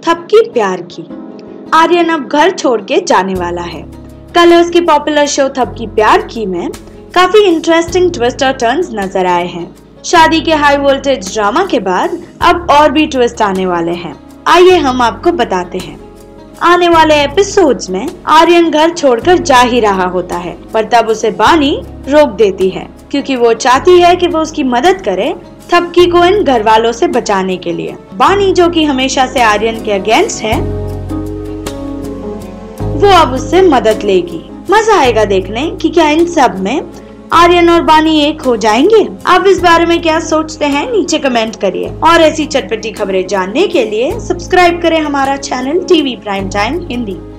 थपकी प्यार की। आर्यन अब घर छोड़ के जाने वाला है। कल उसकी पॉपुलर शो थपकी प्यार की में काफी इंटरेस्टिंग ट्विस्ट और टर्न्स नजर आए हैं। शादी के हाई वोल्टेज ड्रामा के बाद अब और भी ट्विस्ट आने वाले हैं। आइए हम आपको बताते हैं। आने वाले एपिसोड्स में आर्यन घर छोड़कर जा ही रहा होता है, पर तब उसे बानी रोक देती है क्योंकि वो चाहती है कि वो उसकी मदद करे थपकी को इन घर वालों से बचाने के लिए। बानी, जो कि हमेशा से आर्यन के अगेंस्ट है, वो अब उससे मदद लेगी। मजा आएगा देखने कि क्या इन सब में आर्यन और बानी एक हो जाएंगे। आप इस बारे में क्या सोचते हैं, नीचे कमेंट करिए और ऐसी चटपटी खबरें जानने के लिए सब्सक्राइब करें हमारा channel TV prime time Hindi.